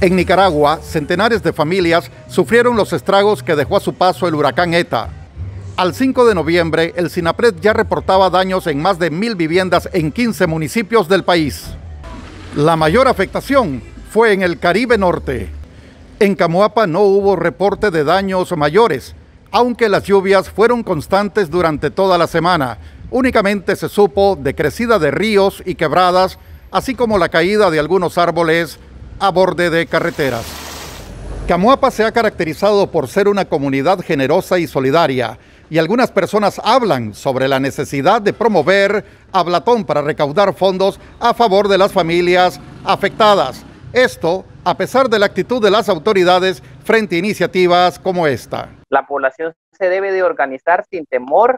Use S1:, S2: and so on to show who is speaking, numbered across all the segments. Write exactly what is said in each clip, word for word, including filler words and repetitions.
S1: En Nicaragua, centenares de familias sufrieron los estragos que dejó a su paso el huracán ETA. Al cinco de noviembre, el SINAPRED ya reportaba daños en más de mil viviendas en quince municipios del país. La mayor afectación fue en el Caribe Norte. En Camoapa no hubo reporte de daños mayores, aunque las lluvias fueron constantes durante toda la semana. Únicamente se supo de crecida de ríos y quebradas, así como la caída de algunos árboles a borde de carreteras. Camoapa se ha caracterizado por ser una comunidad generosa y solidaria, y algunas personas hablan sobre la necesidad de promover Hablatón para recaudar fondos a favor de las familias afectadas. Esto a pesar de la actitud de las autoridades frente a iniciativas como esta.
S2: La población se debe de organizar sin temor,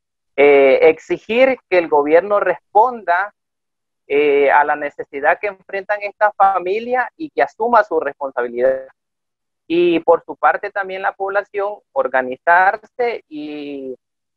S2: eh, exigir que el gobierno responda Eh, a la necesidad que enfrentan esta familia y que asuma su responsabilidad. Y por su parte también la población organizarse y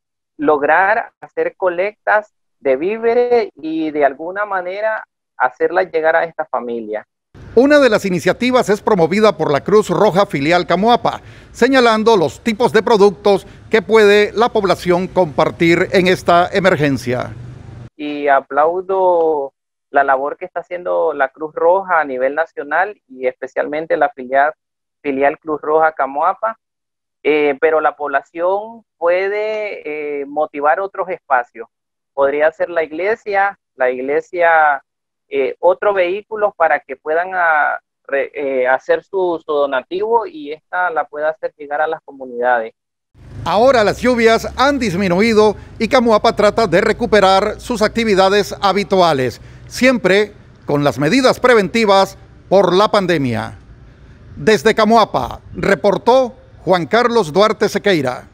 S2: lograr hacer colectas de víveres y de alguna manera hacerlas llegar a esta familia.
S1: Una de las iniciativas es promovida por la Cruz Roja Filial Camoapa, señalando los tipos de productos que puede la población compartir en esta emergencia.
S2: Y aplaudo la labor que está haciendo la Cruz Roja a nivel nacional y especialmente la filial, filial Cruz Roja Camoapa, eh, pero la población puede eh, motivar otros espacios. Podría ser la iglesia, la iglesia, eh, otro vehículo para que puedan a, re, eh, hacer su, su donativo y esta la pueda hacer llegar a las comunidades.
S1: Ahora las lluvias han disminuido y Camoapa trata de recuperar sus actividades habituales, siempre con las medidas preventivas por la pandemia. Desde Camoapa, reportó Juan Carlos Duarte Sequeira.